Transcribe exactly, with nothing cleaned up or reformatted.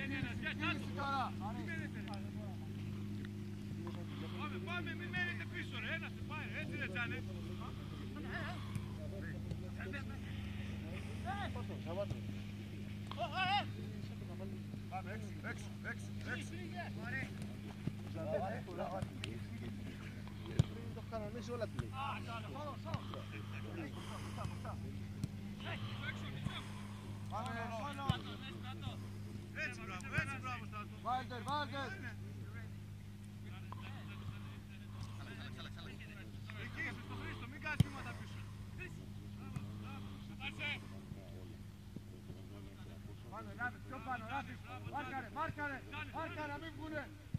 Πάμε, πάμε, μην μένετε πίσω ρε, ένας πάει ρε, έτσι ρε Τζάνε. Πάμε, έξω, έξω, έξω, έξω. Το κανονίσει όλα τη λέει. Πάμε, έτσι μπράβο, έτσι μπράβο Στάτο. Βάλτερ, Βάλτερ. Εκεί είσαι στο Χρήστο, μην κάνεις βήματα πίσω. Πάμε, Ράπης, πιο πάνω, Ράπης. Μάρκαρε, μάρκαρε, μάρκαρε, μην βγουνε.